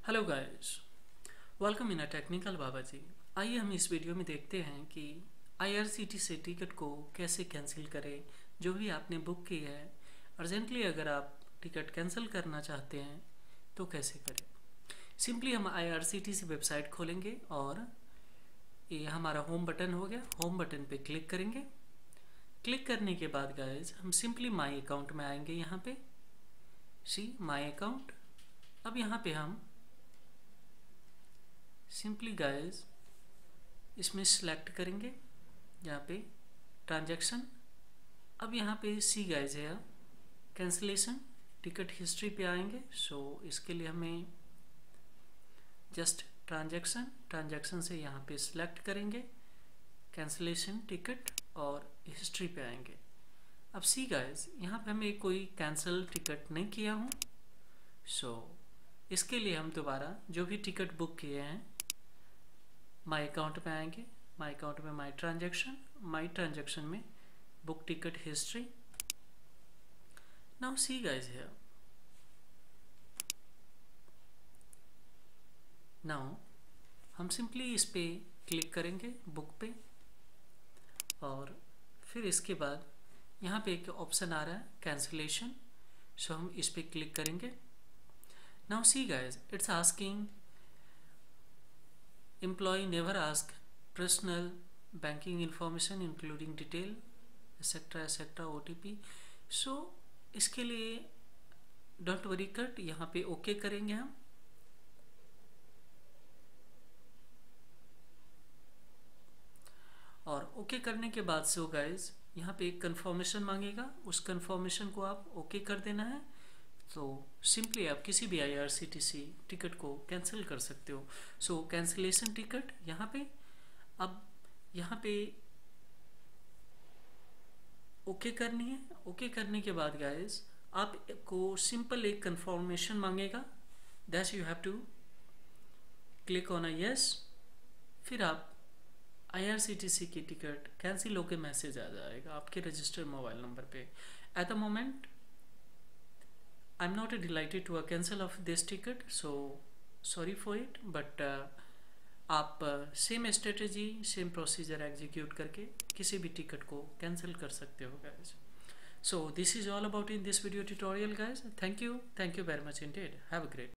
Hello guys, welcome in a technical Baba ji. आइए हम इस वीडियो में देखते हैं कि IRCTC टिकट को कैसे कैंसिल करें। जो भी आपने बुक की है, अर्जेंटली अगर आप टिकट कैंसिल करना चाहते हैं तो कैसे करें। सिंपली हम IRCTC वेबसाइट खोलेंगे और ये हमारा होम बटन हो गया। होम बटन पे क्लिक करेंगे। क्लिक करने के बाद गाइस हम सिंपली माई अकाउंट में आएंगे। यहाँ पे सी माई अकाउंट। अब यहाँ पे हम सिंपली गाइस इसमें सिलेक्ट करेंगे, यहाँ पे ट्रांजैक्शन। अब यहाँ पे सी गाइस है कैंसिलेशन टिकट हिस्ट्री पे आएंगे। सो इसके लिए हमें जस्ट ट्रांजैक्शन से यहाँ पे सिलेक्ट करेंगे कैंसिलेशन टिकट और हिस्ट्री पे आएंगे। अब सी गाइस यहाँ पे हमें कोई कैंसिल टिकट नहीं किया हूँ। सो इसके लिए हम दोबारा जो भी टिकट बुक किए हैं माई अकाउंट में आएंगे। माई अकाउंट में माई ट्रांजैक्शन में book ticket history. Now see guys here, now हम सिंपली इस पे क्लिक करेंगे बुक पे और फिर इसके बाद यहाँ पे एक ऑप्शन आ रहा है कैंसिलेशन। सो हम इस पे क्लिक करेंगे। Now see guys it's asking employee never ask personal banking information including detail etc OTP। So इसके लिए डोंट वरी कट यहाँ पे ओके करेंगे हम। और ओके करने के बाद सो गाइज यहाँ पे एक कंफर्मेशन मांगेगा, उस कंफर्मेशन को आप ओके कर देना है। तो सिंपली आप किसी भी IRCTC टिकट को कैंसिल कर सकते हो। सो कैंसिलेशन टिकट यहाँ पे, अब यहाँ पे ओके करनी है। ओके करने के बाद गाइस आपको सिंपल एक कंफर्मेशन मांगेगा, that you have to click on a yes. फिर आप IRCTC की टिकट कैंसिल होके मैसेज आ जाएगा आपके रजिस्टर्ड मोबाइल नंबर पे। At the moment I'm not delighted to cancel of this ticket, so sorry for it, but आप same strategy same procedure execute करके किसी भी टिकट को कैंसिल कर सकते हो guys. So this is all about in this video tutorial guys. Thank you very much indeed. Have a great